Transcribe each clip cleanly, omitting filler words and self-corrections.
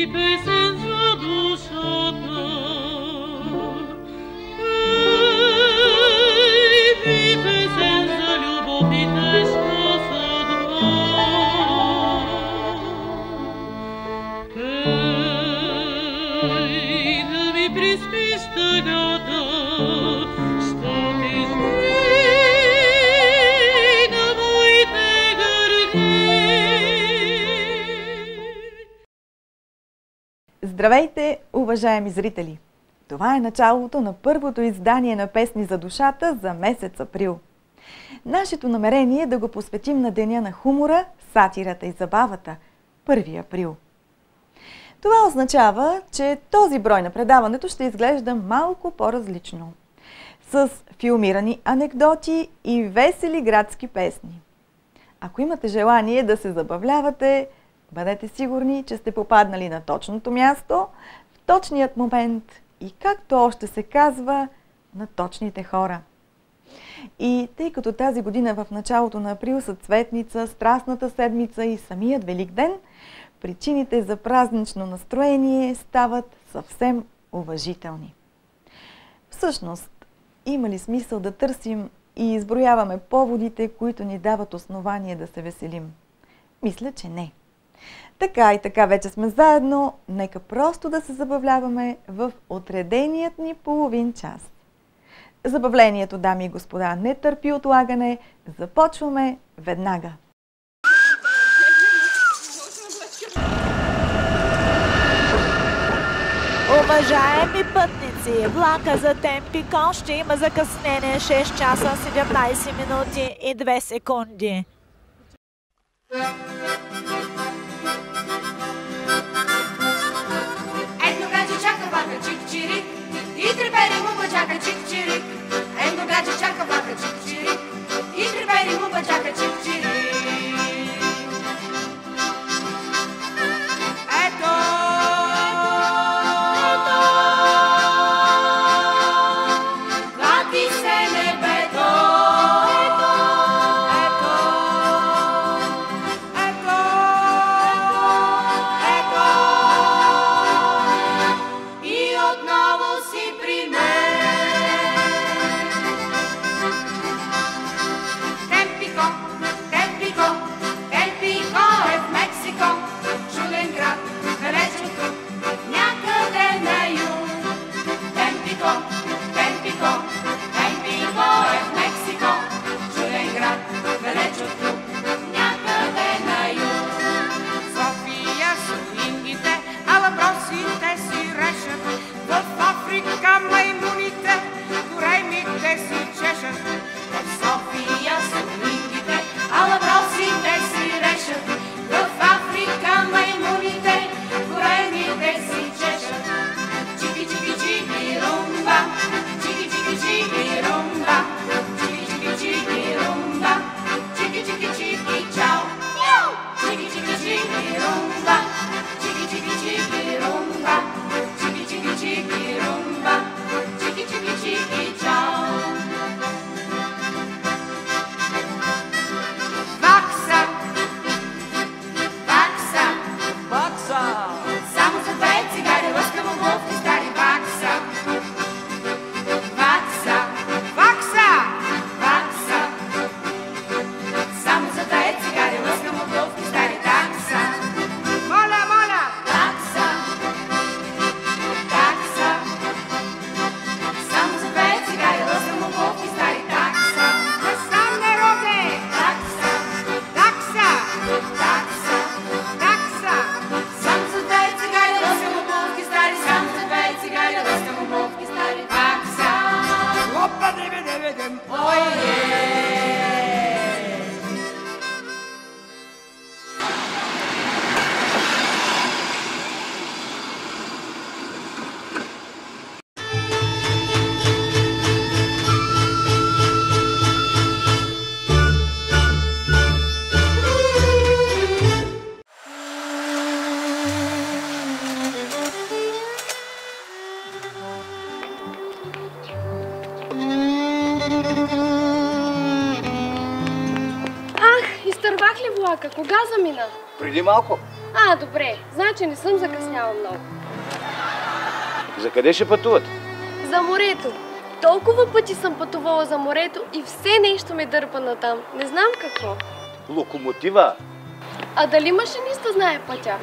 Здравейте, уважаеми зрители! Това е началото на първото издание на Песни за душата за месец април. Нашето намерение е да го посветим на деня на хумора, сатирата и забавата – 1 април. Това означава, че този брой на предаването ще изглежда малко по-различно. С филмирани анекдоти и весели градски песни. Ако имате желание да се забавлявате, бъдете сигурни, че сте попаднали на точното място, в точният момент и, както още се казва, на точните хора. И тъй като тази година в началото на април са Цветница, Страстната седмица и самият Великден, причините за празнично настроение стават съвсем уважителни. Всъщност, има ли смисъл да търсим и изброяваме поводите, които ни дават основание да се веселим? Мисля, че не. Така и така вече сме заедно, нека просто да се забавляваме в отреденият ни половин час. Забавлението, дами и господа, не търпи отлагане, започваме веднага. Уважаеми пътници, влака за Темпикон ще има закъснение 6 часа 17 минути и 2 секунди. Чик-чирик, и трепери му баджака чик-чирик. Ето гадже чака влака чик-чирик, и трепери му баджака чик-чирик. Ето, клати се небето. Ето, ето, ето, и отново си при мен. Темпико, Темпико, Темпико е в Мексико. Чуден град, далеч от тук, някъде на юг. Темпико, Темпико, Темпико е в Мексико. Чуден град, далеч от тук, някъде на юг. София са ингите, а въпросите си решат. В Африка маймуните, големите си чешат. В София са ингите, а въпросите си решат. В Африка маймуните, големите си чешат. Чики-чики-чики-румба, чики-чики-чики-румба, чики-чики-чики-румба, чики-чики-чики-чао. Чики-чики-чики-румба, чики-чики-чики-румба, чики-чики-чики-румба, чики-чики-чики-чао. Вакса, вакса, Бакса! само за 2 цигари лъскам обувки стари вакса. Вакса, вакса, вакса, само за 2 цигари лъскам обувки стари такса. Моля, моля! Такса, такса, само за 2 цигари лъскам обувки стари такса. Не сам не роде! Такса, такса, такса, такса, само за 2 цигари лъскам обувки стари, само за 2 цигари лъскам обувки стари такса. Опа, дебе-дебе-дем! Ой-е! Изтървах ли влака? Кога замина? Преди малко. Добре. Значи не съм закъсняла много. За къде ще пътуват? За морето. Толкова пъти съм пътувала за морето и все нещо ме дърпа натам. Не знам какво. Локомотива. А дали машиниста знае пътя?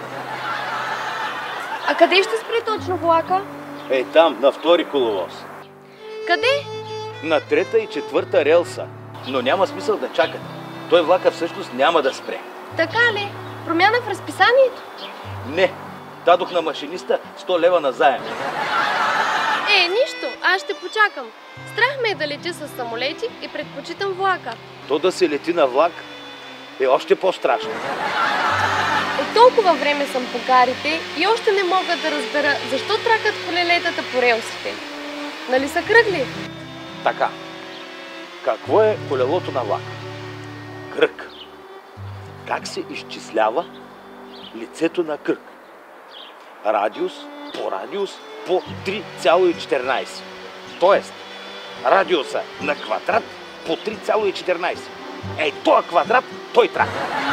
А къде ще спре точно влака? Ей там, на втори коловоз. Къде? На трета и четвърта релса. Но няма смисъл да чакат. Той влака всъщност няма да спре. Така ли? Промяна в разписанието? Не. Дадох на машиниста 100 лева на заем. Нищо. Аз ще почакам. Страх ме е да летя с самолети и предпочитам влака. То да се лети на влак е още по-страшно. От толкова време съм по гарите и още не мога да разбера защо тракат колелетата по релсите. Нали са кръгли? Така. Какво е колелото на влак? Кръг. Как се изчислява лицето на кръг? Радиус по 3,14. Тоест, радиуса на квадрат по 3,14. Ей, този квадрат, той трак.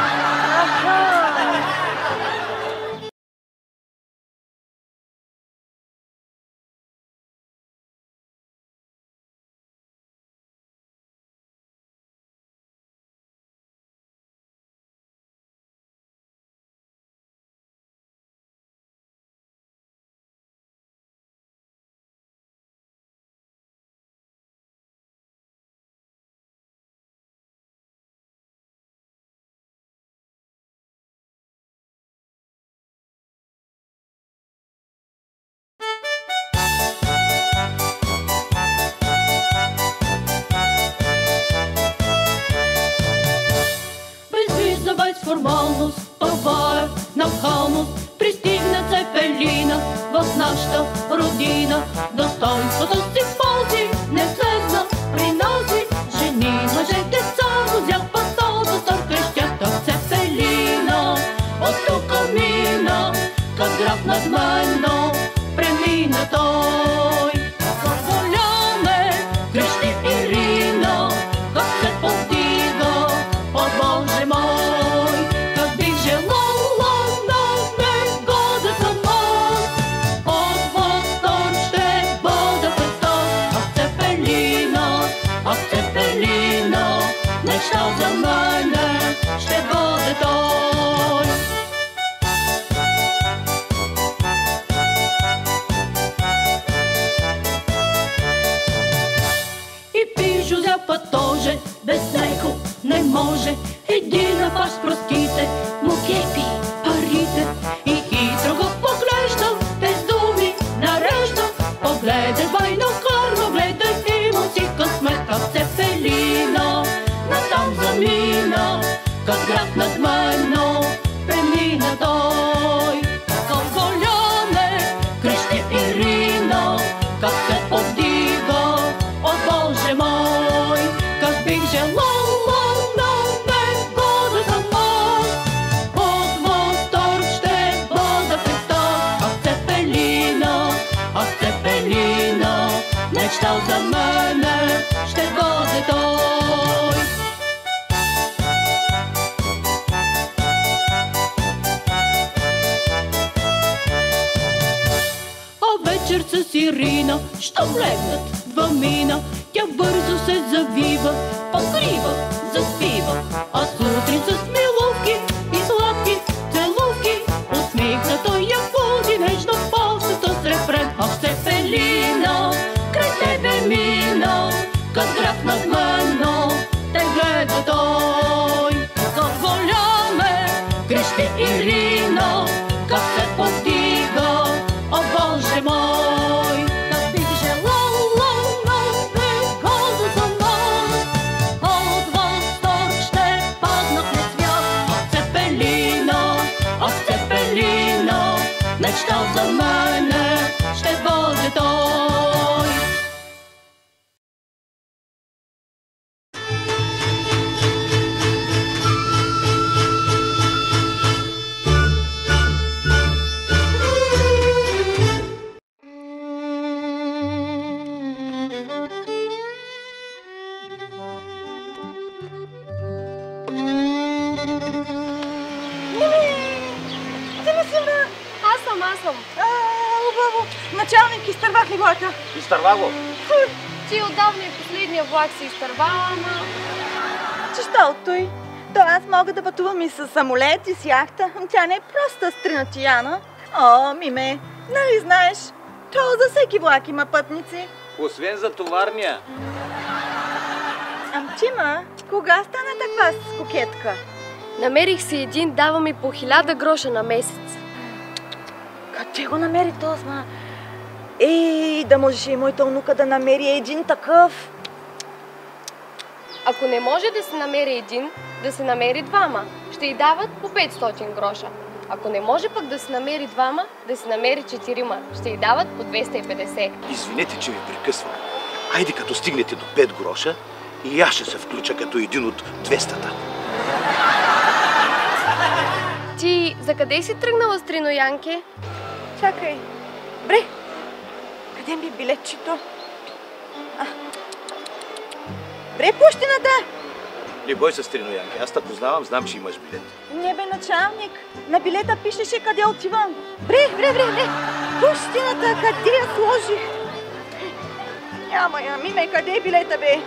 Формалност, това е нахалност. Пристигна Цепелина в нашата родина. Достоинството си пази, не влезна при нази. Жени, мъже, деца, взял пътото, търкащата Цепелина. От тука мина, как граф над мено, премина той. Как голяме, крещи Ирина, как се повдига, о Боже мой. Щал за мене ще бъде той. И пижо зяпа тоже, без него не може. Един на паш пръските, му кепи парите. И хитро го поглежда, без думи нарежда. Погледай, байно карно, гледай, има си късмета Цепелина. Натам замина, как град над мено, премина той. Как голяме, крещи Ирина, как се повдига, о Боже мой. Как бих желала на него да съм аз, от възторг ще бъда Христос. Ах, Цепелина, мечтал за мене ще бъде той. Вечер с Ирина, щом легнат два мина, тя бързо се завива, покрива, заспива, а сутрин с милувки и сладки целувки, усмихна той я води нежно палцето с рефрен. Ах, Цепелина, край тебе мина, как граф над мено, те гледа той. Как голяме, крещи Ирина, как се повдига, о Боже мой. Как бих желала на него да съм аз, от възторг ще падна в несвят. Ах, Цепелина, мечтал за мене ще бъде той. аз съм. Хубаво. Началник, изтървах ли влака? Изтърва го. Ти отдавна и последния влак се изтървала, ама... Че що от той? То аз мога да пътувам и с самолет, и с яхта. Тя не е просто стринатияна. О, Миме, нали знаеш? То за всеки влак има пътници. Освен за товарния. Тима, кога стана таква кокетка? Намерих си един, дава ми по 1000 гроша на месец. Къде го намери този? Ей, да можеше и моята внука да намери един такъв. Ако не може да се намери един, да се намери двама. Ще й дават по 500 гроша. Ако не може пък да се намери двама, да се намери 4. Ще й дават по 250. Извинете, че ви прекъсвам. Айде като стигнете до 5 гроша и аз ще се включа като един от 200-та. Ти за къде си тръгнала, Стрино Янке? Чакай. Бре, къде ми е билетчето? Бре, пущината! Не бой се, Стрино Янке, аз те познавам, знам, че имаш билет. Не бе, началник. На билета пишеше къде отивам. Бре! Пущината, къде я сложих? Няма я, Миме, къде е билета, бе?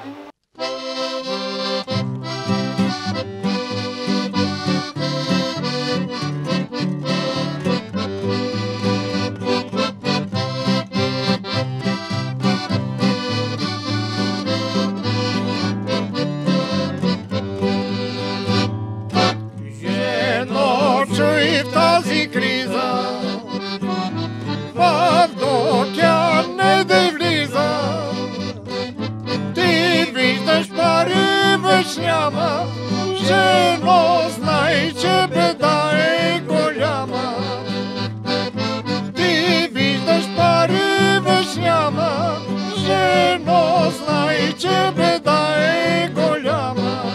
Няма, жено, знай, че беда е голяма. Ти виждаш пари, виж няма, жено, знай, че беда е голяма.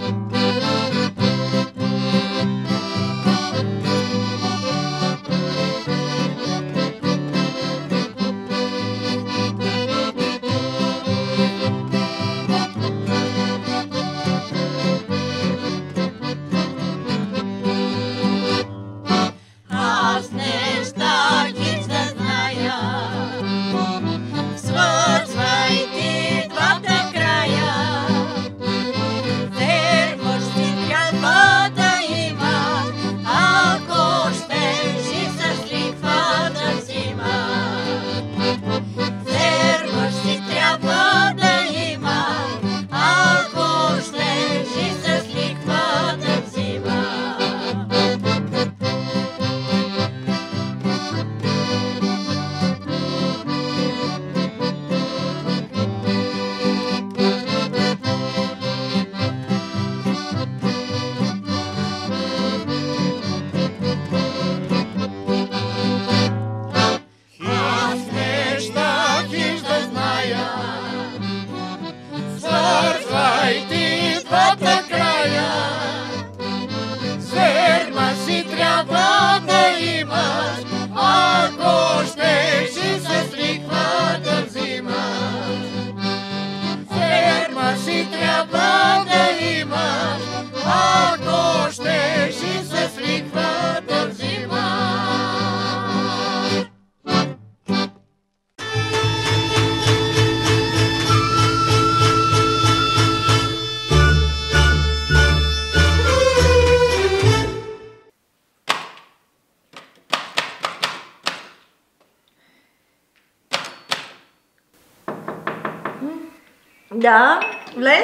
Да, влез.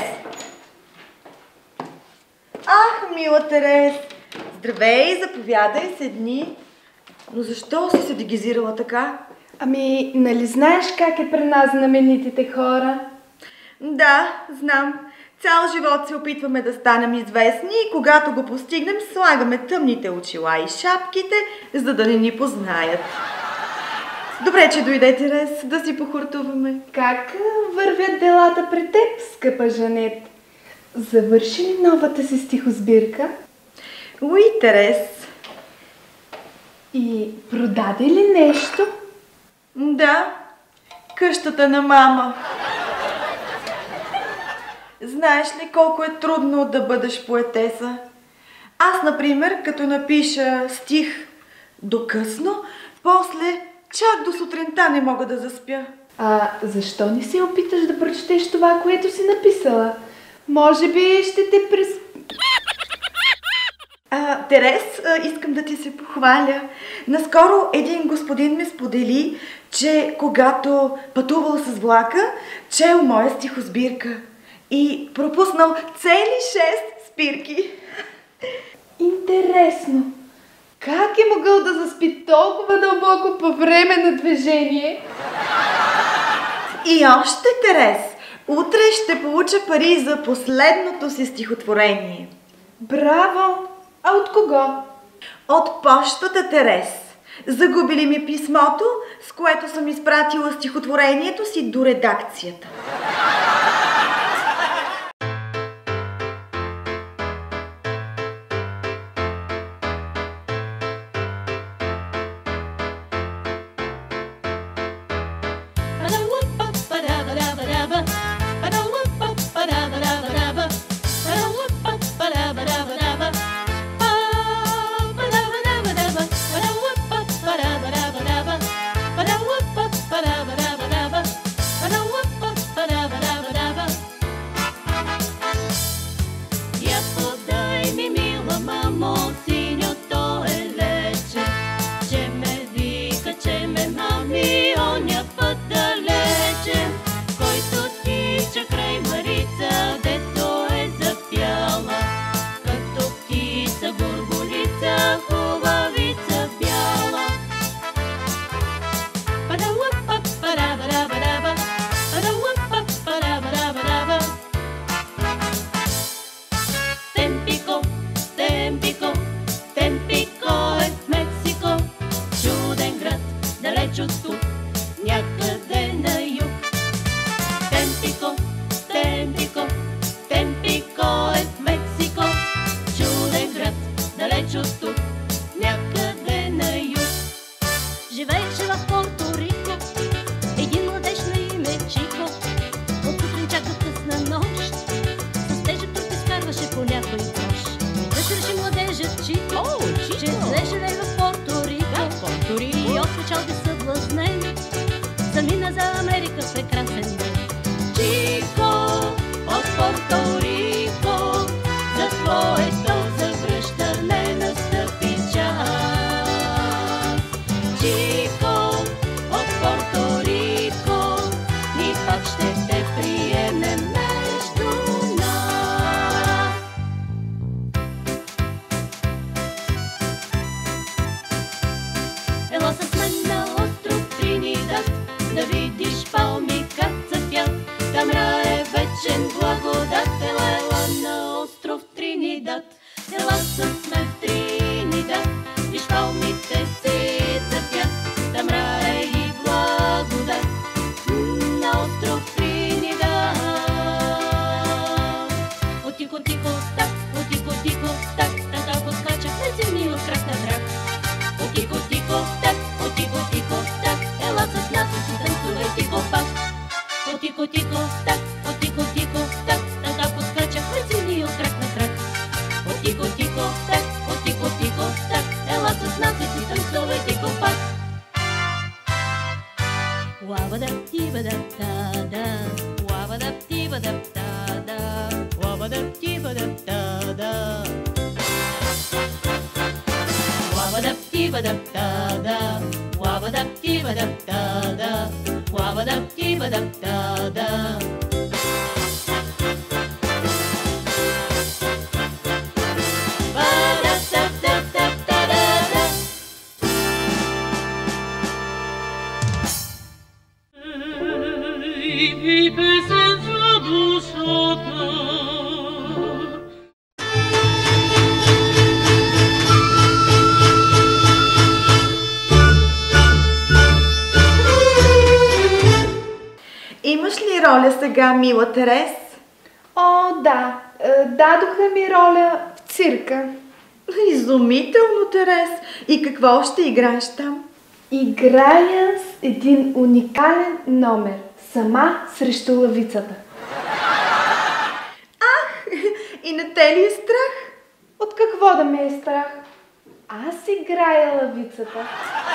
Ах, мила Терес, здравей, заповядай, седни. Но защо си се дегизирала така? Ами, нали знаеш как е при нас знаменитите хора? Да, знам. Цял живот се опитваме да станем известни и когато го постигнем, слагаме тъмните очила и шапките, за да не ни познаят. Добре, че дойде, Терес, да си похортуваме. Как вървят делата при теб, скъпа Жанет? Завърши ли новата си стихосбирка? Уй, Терес. И продаде ли нещо? Да, къщата на мама. Знаеш ли колко е трудно да бъдеш поетеса? Аз, например, като напиша стих До късно, после чак до сутринта не мога да заспя. Защо не се опиташ да прочетеш това, което си написала? Може би ще те Терес, искам да ти се похваля. Наскоро един господин ме сподели, че когато пътувал с влака, чел моя стихосбирка и пропуснал цели 6 спирки. Интересно. Как е могъл да заспи толкова дълбоко по време на движение? И още, Терес, утре ще получа пари за последното си стихотворение. Браво! А от кого? От пощата, Терес. Загубили ми писмото, с което съм изпратила стихотворението си до редакцията. Имаш ли роля сега, мила Терес? О, да. Дадоха ми роля в цирка. Изумително, Терес. И какво ще играеш там? Играя с един уникален номер. Сама срещу лъвицата. Ах, и не те ли е страх? От какво да ме е страх? Аз играя лъвицата.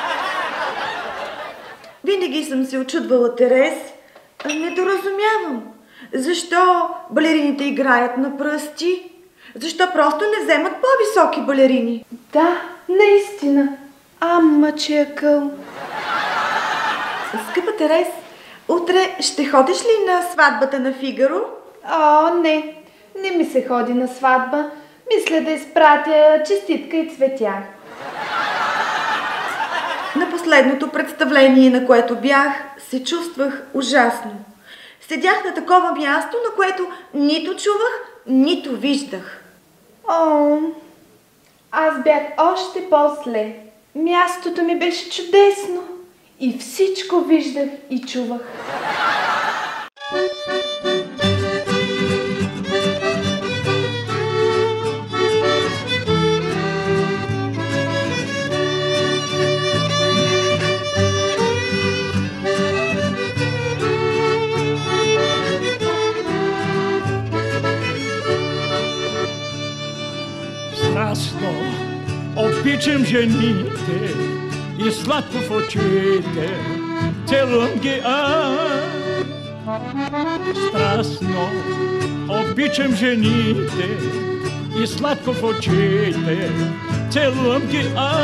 Винаги съм се очудвала, Терес. Недоразумявам. Защо балерините играят на пръсти? Защо просто не вземат по-високи балерини? Да, наистина. Ама че е къл. Скъпа Терес, утре ще ходиш ли на сватбата на Фигаро? О, не. Не ми се ходи на сватба. Мисля да изпратя честитка и цветя. На последното представление, на което бях, се чувствах ужасно. Седях на такова място, на което нито чувах, нито виждах. О, аз бях още по-зле. Мястото ми беше чудесно. И всичко виждах и чувах. Страстно обичам жените и сладко в очите целувам ги Страстно обичам жените и сладко в очите целувам ги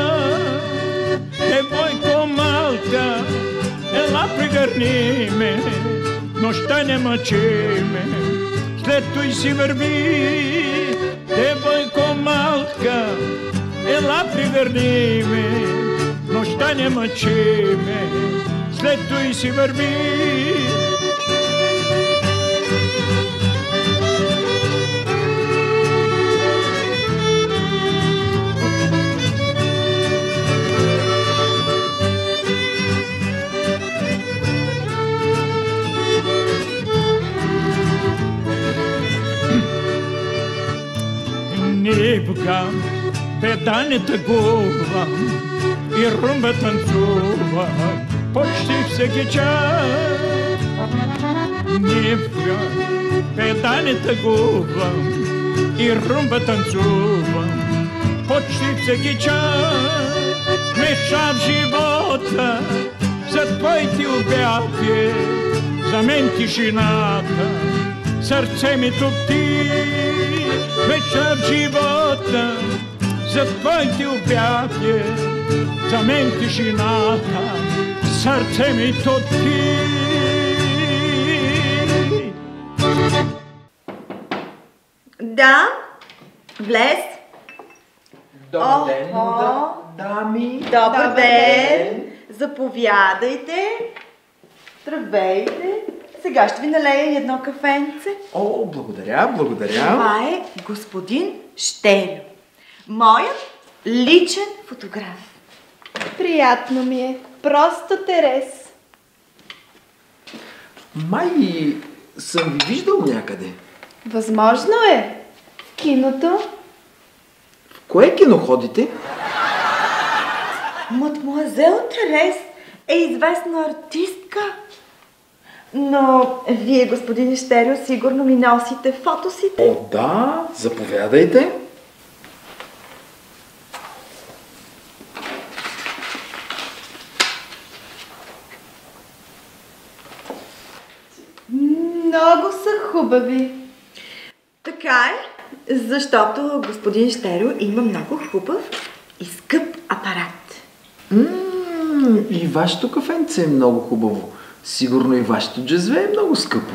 Девойко малка, ела пригърни ме, нощта не мъчи ме, след той си върви. Девойко малка, ела пригърни ме, нощта не мъчи ме, след той си върви. Нивка, беда не тъгувам и румба танцува почти всеки час. Нивка, беда не тъгувам и румба танцувам почти всеки час. Меша в живота за твоите обяви, за мен тишината, сърце ми топти. Вечер в живота, за твоите обяви, за мен тишината, сърце ми топти. Да, влез. Добър ден, дами. Добър ден. Заповядайте. Здравейте. Сега ще ви налея едно кафенце. О, благодаря, благодаря. Това е господин Щерю, моят личен фотограф. Приятно ми е. Просто Терес. Май съм ви виждал някъде. Възможно е. В киното. В кое кино ходите? Мадмуазел Терес е известна артистка. Но вие, господин Щерю, сигурно ми носите фотосите. О, да, заповядайте. Много са хубави. Така е, защото господин Щерю има много хубав и скъп апарат. И вашето кафенце е много хубаво. Сигурно и вашето джезве е много скъпо.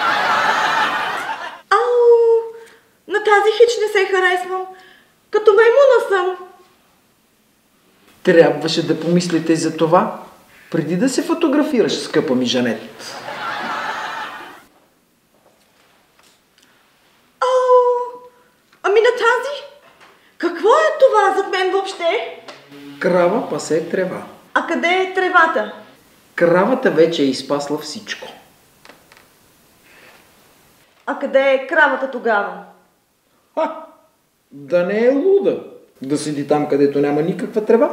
Ау, на тази хич не се харесвам. Като маймуна съм. Трябваше да помислите и за това, преди да се фотографираш, скъпа ми Жанет. Ау, ами на тази? Какво е това зад мен въобще? Крава пасе трева. А къде е тревата? Кравата вече е изпасла всичко. А къде е кравата тогава? Да не е луда. Да седи там, където няма никаква трева.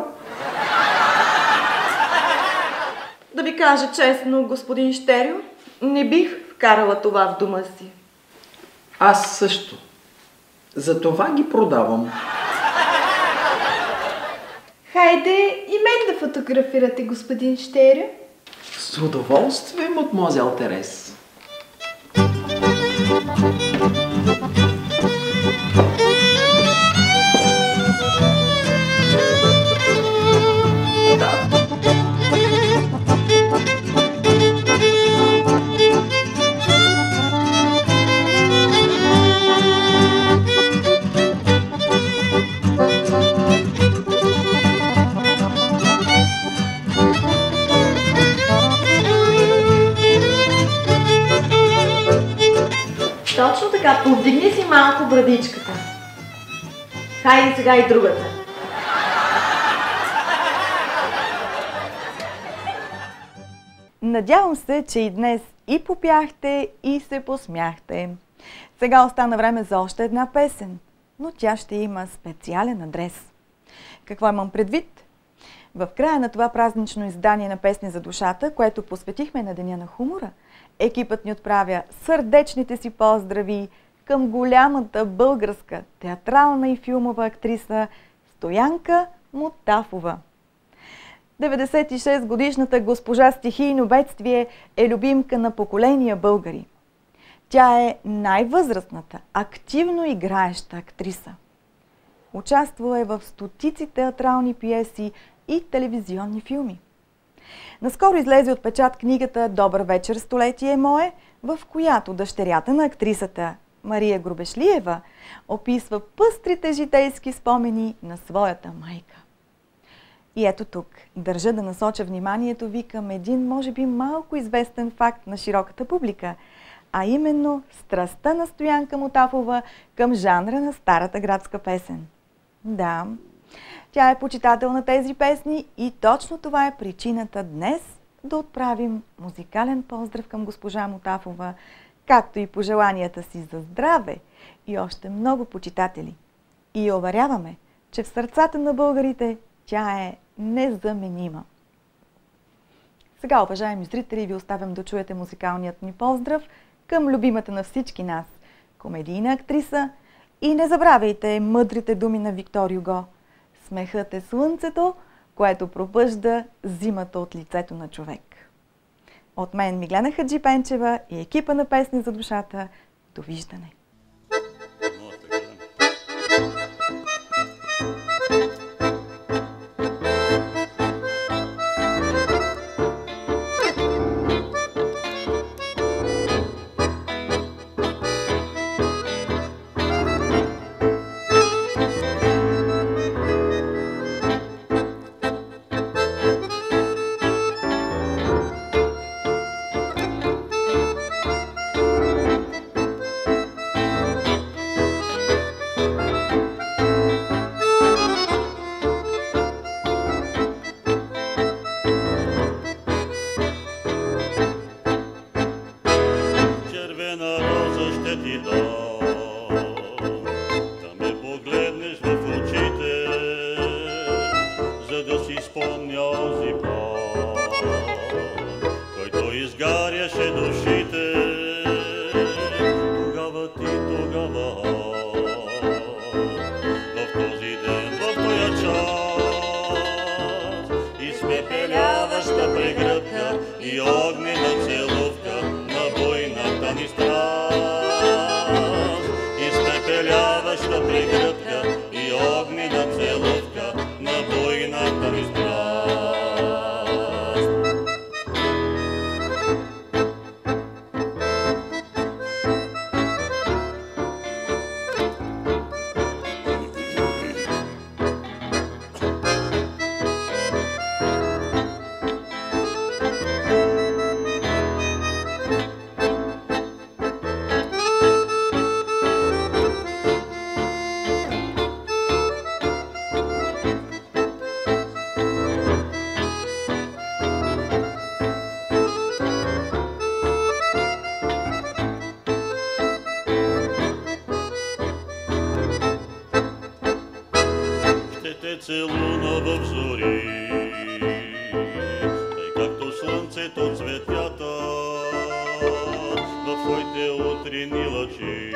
Да ви кажа честно, господин Щерю, не бих вкарала това в дома си. Аз също. Затова ги продавам. Хайде и мен да фотографирате, господин Щерю. С удоволствие, мадемуазел Терес. Точно така, повдигни си малко брадичката. Хайде сега и другата. Надявам се, че и днес и попяхте, и се посмяхте. Сега остана време за още една песен, но тя ще има специален адрес. Какво имам предвид? В края на това празнично издание на Песни за душата, което посветихме на Деня на хумора, екипът ни отправя сърдечните си поздрави към голямата българска театрална и филмова актриса Стоянка Мутафова. 96-годишната госпожа стихийно бедствие е любимка на поколения българи. Тя е най-възрастната, активно играеща актриса. Участвала е в стотици театрални пиеси и телевизионни филми. Наскоро излезе от печат книгата «Добър вечер, столетие мое», в която дъщерята на актрисата Мария Грубешлиева описва пъстрите житейски спомени на своята майка. И ето тук държа да насоча вниманието ви към един, може би, малко известен факт на широката публика, а именно страстта на Стоянка Мутафова към жанра на старата градска песен. Да, тя е почитател на тези песни и точно това е причината днес да отправим музикален поздрав към госпожа Мутафова, както и пожеланията си за здраве и още много почитатели. И я уверяваме, че в сърцата на българите тя е незаменима. Сега, уважаеми зрители, ви оставям да чуете музикалният ни поздрав към любимата на всички нас комедийна актриса и не забравяйте мъдрите думи на Виктор Юго. Смехът е слънцето, което пробъжда зимата от лицето на човек. От мен Миглена Хаджипенчева и екипа на Песни за душата. Довиждане! Целуна в зори, тъй както слънцето цветята в твоите утринни лъчи.